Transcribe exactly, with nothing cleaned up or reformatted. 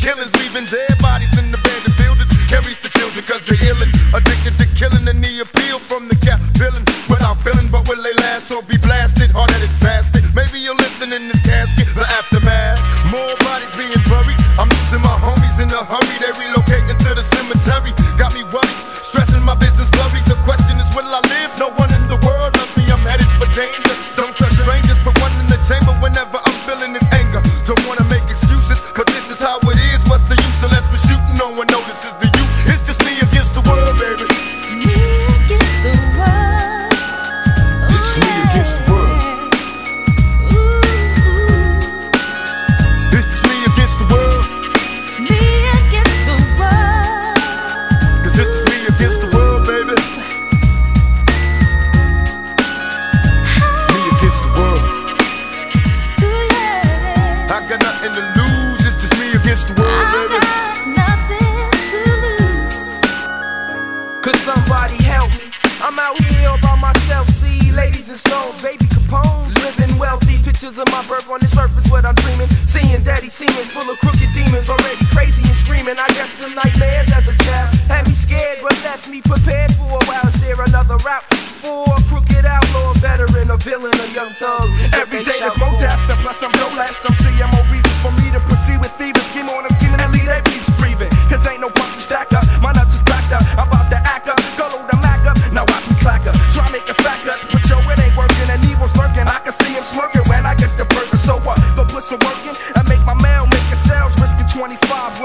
killings, leaving dead bodies in abandoned buildings. Carries the children cause they're illin', addicted to killing, and the appeal from the cap villain. Without feeling, but will they last or be blasted? Hard-headed bastard, maybe you'll listen in this casket. The aftermath, more bodies being buried. I'm losing my homies in a hurry, they relocating to the cemetery. Got me worried, stressing my business blurry. The question is, will I live? No one in the world loves me, I'm headed for danger. Don't trust strangers, put one in the chamber whenever I'm feeling this anger. Don't wanna make excuses, cause this is how it is. What's the use unless we're shooting? No one notices the youth. It's just me against the world, baby. Me against the world. It's just me against the world. It's just me against the world. Me against the world. Cause it's just me against the world, baby. Me against the world. I got nothing to lose. It's just me against the world, baby. Could somebody help me? I'm out here all by myself. See ladies and stones, baby Capones, living wealthy. Pictures of my birth on the surface, what I'm dreaming. Seeing daddy seeming full of crooked demons, already crazy and screaming. I guess the nightmares as a child had me scared, but left me prepared for a while. Is there another route for a crooked outlaw, veteran, a villain, a young thug? Every day there's more death, and plus I'm no less. I'm seeing more reasons for me to proceed with fever. Scheme on and scheming and lead their beats breathing. Cause ain't no point to stack up. My nuts is backed up. I'm about to act up. Go load the Mac up. Now watch me clack up. Try make it fact up. But yo, it ain't working and evil's lurking. I can see him smirking when I get the burger. So what? Go put some work in and make my mail, make your sales. Risking twenty-five